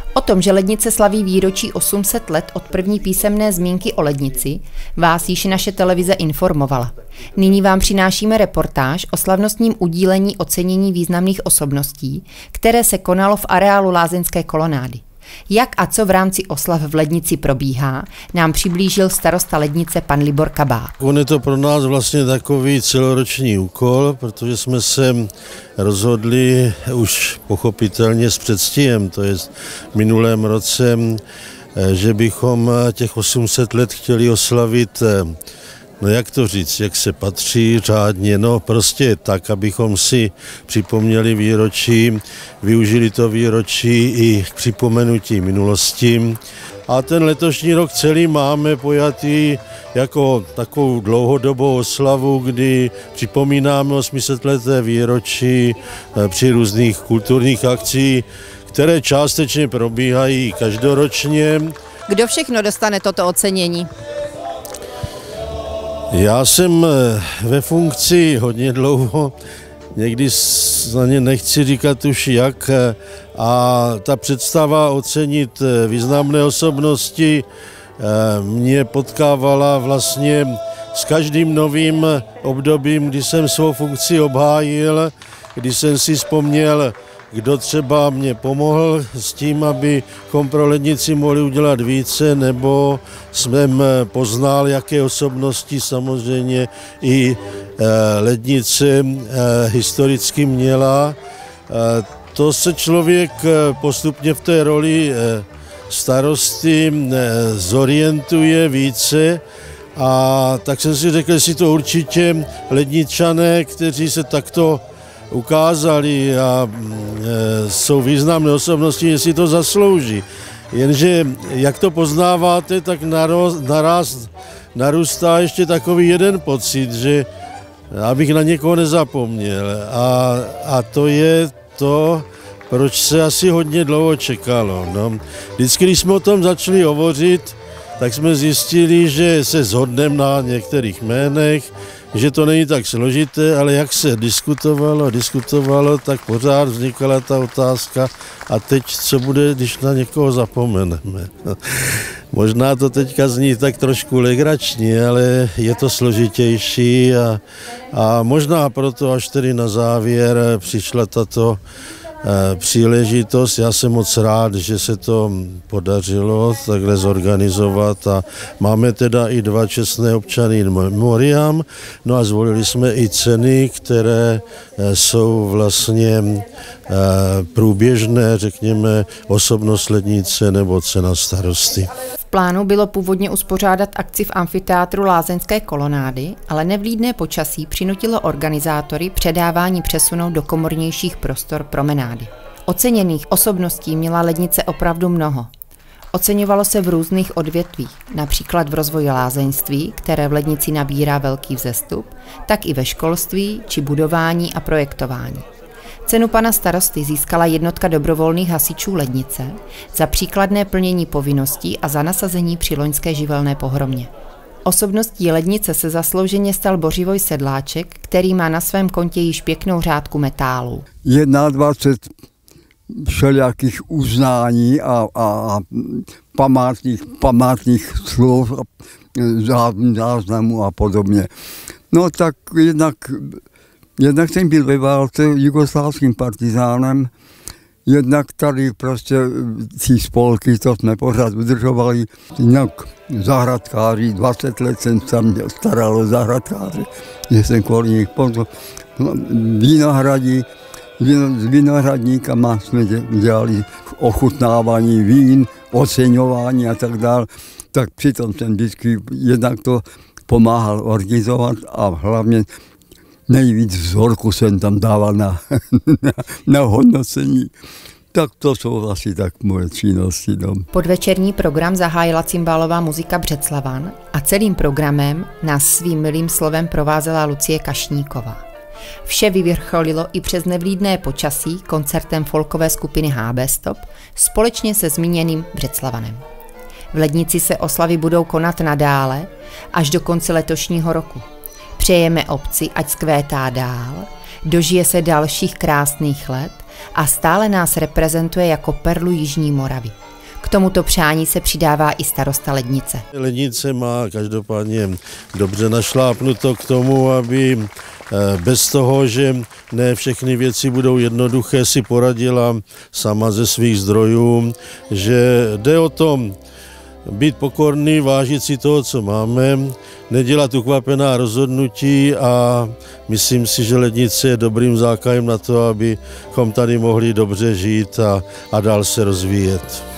O tom, že Lednice slaví výročí 800 let od první písemné zmínky o lednici, vás již naše televize informovala. Nyní vám přinášíme reportáž o slavnostním udílení ocenění významných osobností, které se konalo v areálu lázeňské kolonády. Jak a co v rámci oslav v Lednici probíhá, nám přiblížil starosta Lednice pan Libor Kabát. On je to pro nás vlastně takový celoroční úkol, protože jsme se rozhodli už pochopitelně s předstihem, to je v minulém roce, že bychom těch 800 let chtěli oslavit, no jak to říct, jak se patří řádně, no prostě tak, abychom si připomněli výročí, využili to výročí i k připomenutí minulosti. A ten letošní rok celý máme pojatý jako takovou dlouhodobou oslavu, kdy připomínáme 800leté výročí při různých kulturních akcích, které částečně probíhají každoročně. Kdo všechno dostane toto ocenění? Já jsem ve funkci hodně dlouho, někdy za ně nechci říkat už jak, a ta představa ocenit významné osobnosti mě potkávala vlastně s každým novým obdobím, kdy jsem svou funkci obhájil, kdy jsem si vzpomněl, kdo třeba mě pomohl s tím, abychom pro Lednici mohli udělat více, nebo jsem poznal, jaké osobnosti samozřejmě i Lednice historicky měla. To se člověk postupně v té roli starosty zorientuje více, a tak jsem si řekl, jestli to určitě Ledničané, kteří se takto ukázali a jsou významné osobnosti, jestli to zaslouží. Jenže jak to poznáváte, tak naraz narůstá ještě takový jeden pocit, že abych na někoho nezapomněl. A to je to, proč se asi hodně dlouho čekalo. No. Vždycky, když jsme o tom začali hovořit, tak jsme zjistili, že se shodneme na některých jménech, že to není tak složité, ale jak se diskutovalo, tak pořád vznikala ta otázka, a teď co bude, když na někoho zapomeneme. Možná to teďka zní tak trošku legračně, ale je to složitější a možná proto až tedy na závěr přišla tato příležitost. Já jsem moc rád, že se to podařilo takhle zorganizovat, a máme teda i 2 čestné občany in memoriam, no a zvolili jsme i ceny, které jsou vlastně průběžné, řekněme, osobnost Lednice nebo cena starosty. V plánu bylo původně uspořádat akci v amfiteátru lázeňské kolonády, ale nevlídné počasí přinutilo organizátory předávání přesunout do komornějších prostor promenády. Oceněných osobností měla Lednice opravdu mnoho. Oceňovalo se v různých odvětvích, například v rozvoji lázeňství, které v Lednici nabírá velký vzestup, tak i ve školství či budování a projektování. Cenu pana starosty získala jednotka dobrovolných hasičů Lednice za příkladné plnění povinností a za nasazení při loňské živelné pohromě. Osobností Lednice se zaslouženě stal Bořivoj Sedláček, který má na svém kontě již pěknou řádku metálů. 21 všelijakých uznání a památných slov, záznamů a podobně. No tak jednak jsem byl ve válce jugoslávským partizánem, jednak tady prostě ty spolky, to jsme pořád udržovali, jinak zahradkáři, 20 let jsem tam staral o zahradkáře, že jsem kvůli nich vinohradí, s vinohradníkama jsme dělali ochutnávání vín, oceňování a tak dále, tak přitom jsem vždycky jednak to pomáhal organizovat a hlavně nejvíc vzorku jsem tam dával na hodnocení. Tak to jsou asi tak moje činnosti. No. Podvečerní program zahájila cimbálová muzika Břeclavan a celým programem nás svým milým slovem provázela Lucie Kašníková. Vše vyvrcholilo i přes nevlídné počasí koncertem folkové skupiny HB Stop společně se zmíněným Břeclavanem. V Lednici se oslavy budou konat nadále až do konce letošního roku. Přejeme obci, ať zkvétá dál, dožije se dalších krásných let a stále nás reprezentuje jako perlu Jižní Moravy. K tomuto přání se přidává i starosta Lednice. Lednice má každopádně dobře našlápnuto k tomu, aby bez toho, že ne všechny věci budou jednoduché, si poradila sama ze svých zdrojů, že jde o tom být pokorný, vážit si toho, co máme, nedělat ukvapená rozhodnutí a myslím si, že Lednice je dobrým základem na to, abychom tady mohli dobře žít a dál se rozvíjet.